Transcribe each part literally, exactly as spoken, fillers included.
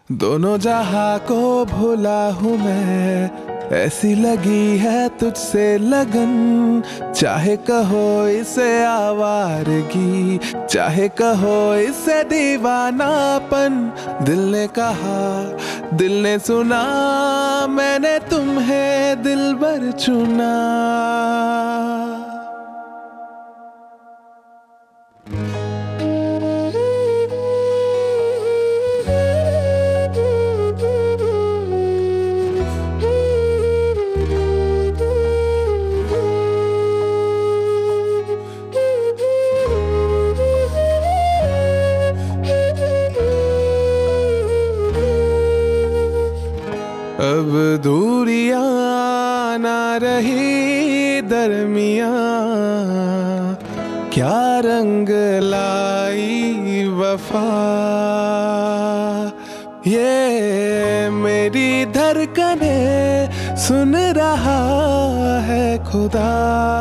दोनों जहां को भूला हूँ मैं, ऐसी लगी है तुझसे लगन। चाहे कहो इसे आवारगी, चाहे कहो इसे दीवानापन। दिल ने कहा, दिल ने सुना, मैंने तुम्हें दिलबर चुना। अब दूरियां ना रही दरमियां, क्या रंग लाई वफा। ये मेरी धड़कने सुन रहा है खुदा,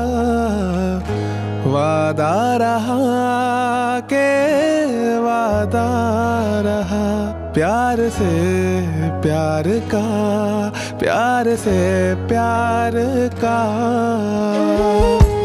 वादा रहा के वादा रहा। प्यार से प्यार का, प्यार से प्यार का।